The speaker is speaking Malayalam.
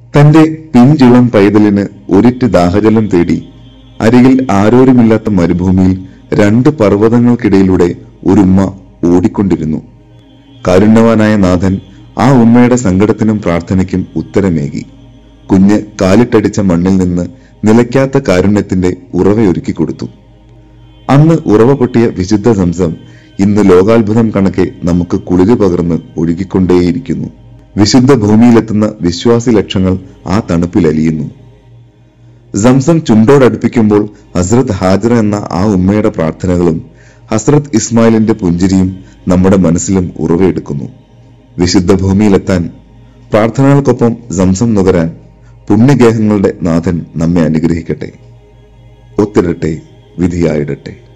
തന്റെ പിഞ്ചിളം പൈതലിന് ഒരിറ്റ് ദാഹജലം തേടി അരികിൽ ആരോരുമില്ലാത്ത മരുഭൂമിയിൽ 2 പർവ്വതങ്ങൾക്കിടയിലൂടെ ഒരുമ്മ ഓടിക്കൊണ്ടിരുന്നു. കാരുണ്യവാനായ നാഥൻ ആ ഉമ്മയുടെ സങ്കടത്തിനും പ്രാർത്ഥനയ്ക്കും ഉത്തരമേകി. കുഞ്ഞ് കാലിട്ടടിച്ച മണ്ണിൽ നിന്ന് നിലയ്ക്കാത്ത കാരുണ്യത്തിന്റെ ഉറവയൊരുക്കി കൊടുത്തു. അന്ന് ഉറവ പൊട്ടിയ വിശുദ്ധ സംസം ഇന്ന് ലോകാത്ഭുതം കണക്കെ നമുക്ക് കുളിര് പകർന്ന് ഒഴുകിക്കൊണ്ടേയിരിക്കുന്നു. വിശുദ്ധ ഭൂമിയിലെത്തുന്ന വിശ്വാസി ലക്ഷങ്ങൾ ആ തണുപ്പിലലിയുന്നു. സംസം ചുണ്ടോടടുപ്പിക്കുമ്പോൾ ഹസ്രത്ത് ഹാജറ എന്ന ആ ഉമ്മയുടെ പ്രാർത്ഥനകളും ഹസ്രത്ത് ഇസ്മായിലിന്റെ പുഞ്ചിരിയും നമ്മുടെ മനസ്സിലും ഉറവയെടുക്കുന്നു. വിശുദ്ധ ഭൂമിയിലെത്താൻ, പ്രാർത്ഥനകൾക്കൊപ്പം സംസം നുകരാൻ പുണ്യഗേഹങ്ങളുടെ നാഥൻ നമ്മെ അനുഗ്രഹിക്കട്ടെ. ഒത്തിരട്ടെ, വിധിയായിടട്ടെ.